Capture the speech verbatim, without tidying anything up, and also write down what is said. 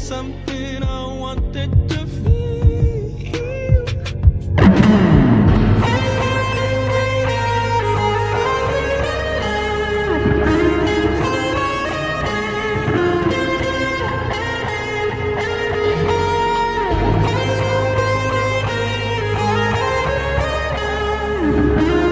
something I wanted to feel. We'll be right back.